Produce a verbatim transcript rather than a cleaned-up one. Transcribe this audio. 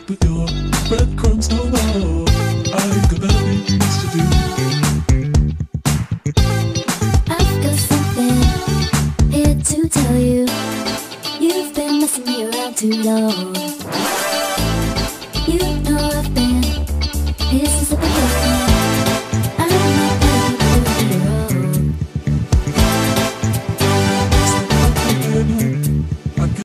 but your breadcrumbs no more. I got better things to do. I've got something here to tell you. You've been messing me around too long.